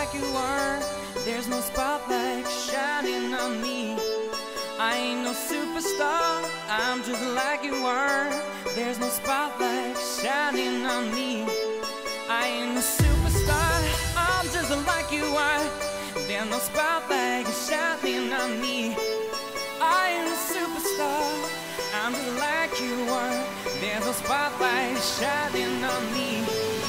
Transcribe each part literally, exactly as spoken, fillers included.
like you are. There's no spotlight shining on me. I ain't no superstar, I'm just like you are. There's no spotlight shining on me. I ain't no superstar, I'm just like you are. There's no spotlight shining on me. I ain't a superstar, I'm just like you are. There's no spotlight shining on me.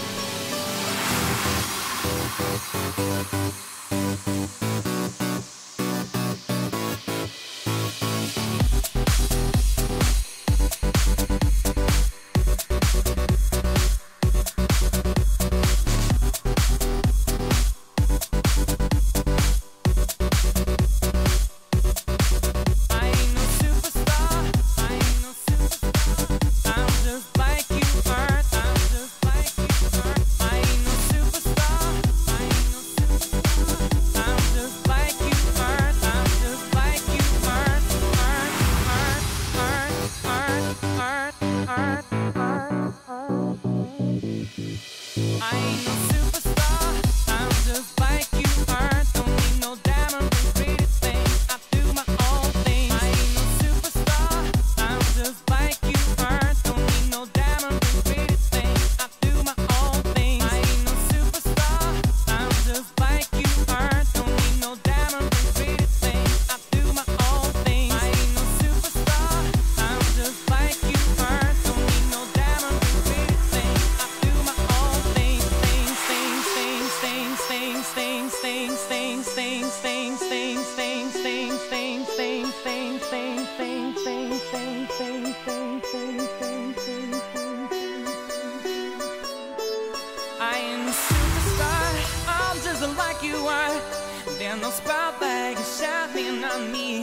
There's no spotlight shining on me.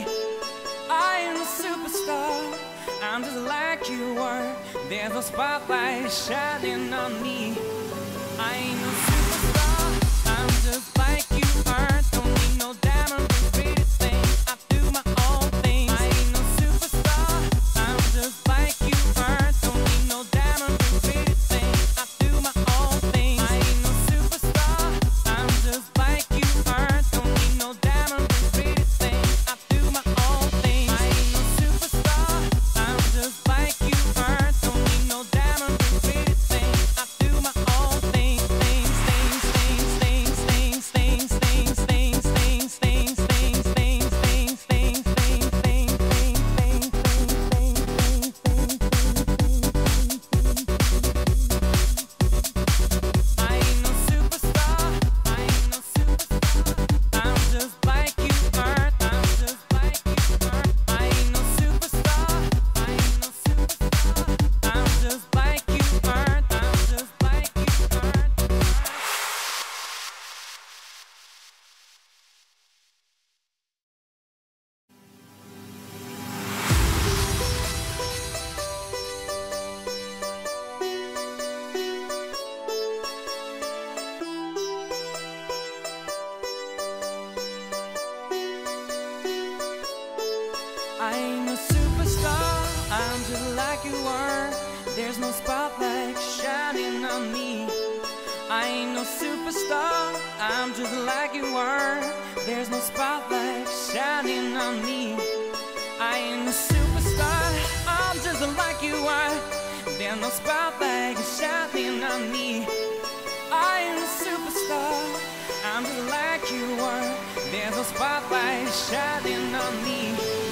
I ain't a superstar, I'm just like you are. There's no spotlight shining on me. I ain't no superstar, I'm just like you are. Don't need no diamond rings, pretty things. I do my own thing. I ain't no superstar, I'm just like you are. Don't need no diamond rings, pretty things. I do my own thing. I ain't no superstar, I'm just like you are. Don't need no diamond rings, pretty things. I do my own thing. I ain't no superstar, I'm just like you are. Don't need no diamond rings, pretty things. I do my own thing. Things, things, things, things, things, things, things, things, things, things, things, things, things, things, things, things, things, things, I ain't no superstar, I ain't no superstar. I'm just like you are, I'm just like you are. I ain't no superstar, I ain't no superstar. I'm just like you are, I'm just like you are. I ain't no superstar, I'm just like you are. There's no spotlight shining on me. I ain't no superstar, I'm just like you are. There's no spotlight shining on me. I ain't no superstar, I'm just like you are. There's no spotlight shining on me. I ain't a superstar, I'm just like you are. There's no spotlight shining on me.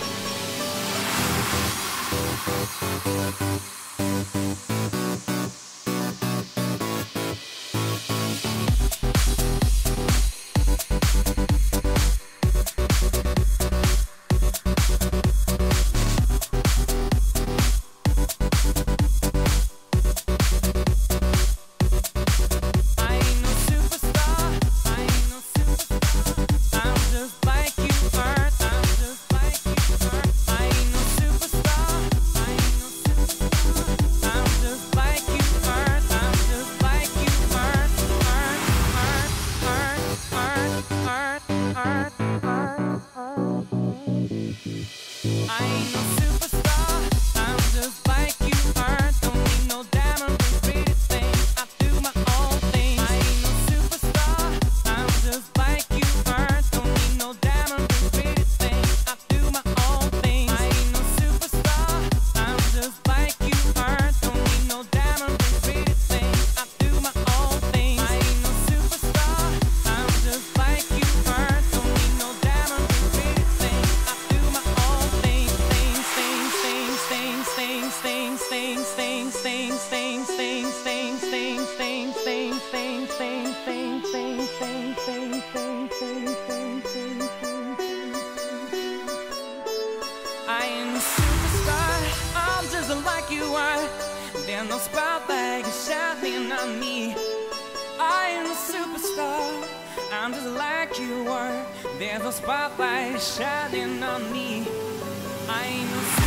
I ain't no superstar, I ain't no superstar. I'm just like you are, I'm just like you are. I ain't no superstar, I ain't no superstar. There's no spotlight shining on me. I am a superstar, I'm just like you were. There's no spotlight shining on me. I ain't no